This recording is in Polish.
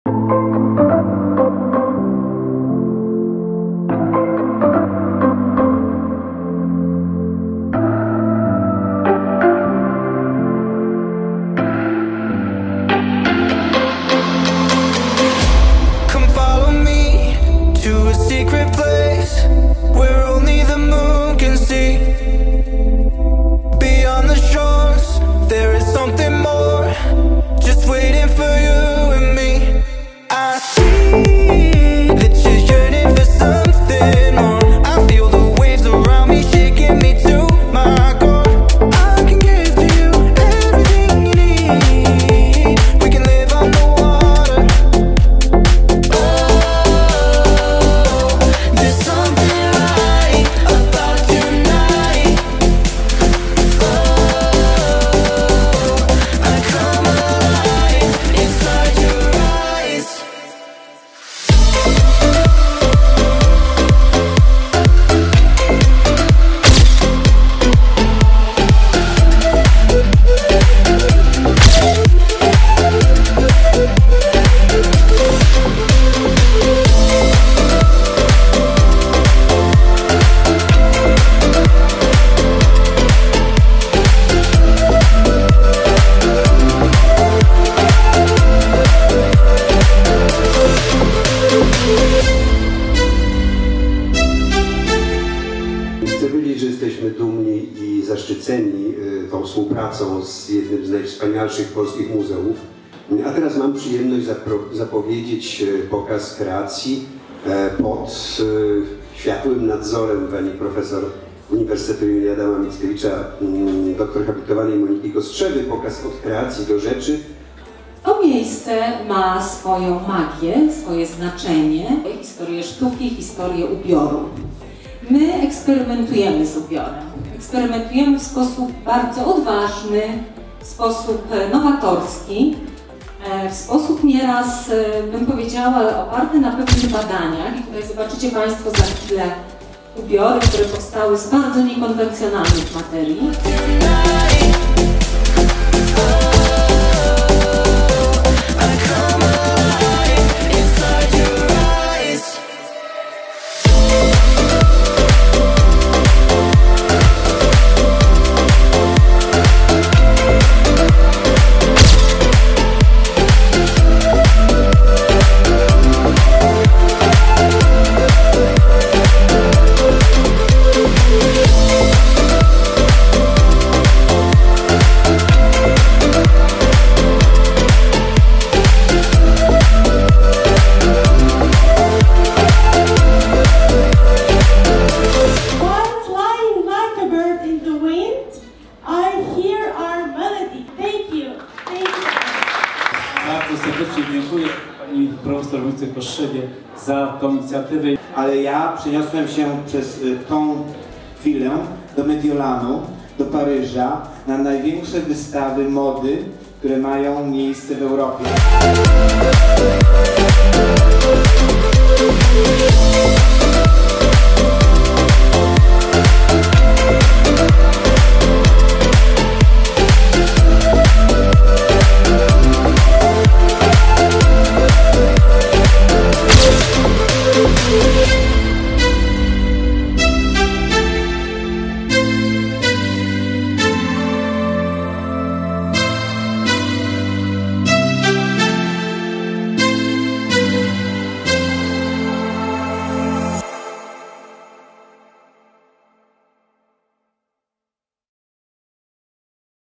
Jesteśmy dumni i zaszczyceni tą współpracą z jednym z najwspanialszych polskich muzeów. A teraz mam przyjemność zapowiedzieć pokaz kreacji pod światłym nadzorem pani profesor Uniwersytetu im. Adama Mickiewicza, doktor habilitowanej Moniki Kostrzewy. Pokaz od kreacji do rzeczy. To miejsce ma swoją magię, swoje znaczenie, historię sztuki, historię ubioru. My eksperymentujemy z ubiorem. Eksperymentujemy w sposób bardzo odważny, w sposób nowatorski, w sposób nieraz, bym powiedziała, oparty na pewnych badaniach. I tutaj zobaczycie Państwo za chwilę ubiory, które powstały z bardzo niekonwencjonalnych materii. Bardzo serdecznie dziękuję pani profesor Monice Kostrzewie za tą inicjatywę. Ale ja przeniosłem się przez tą chwilę do Mediolanu, do Paryża, na największe wystawy mody, które mają miejsce w Europie.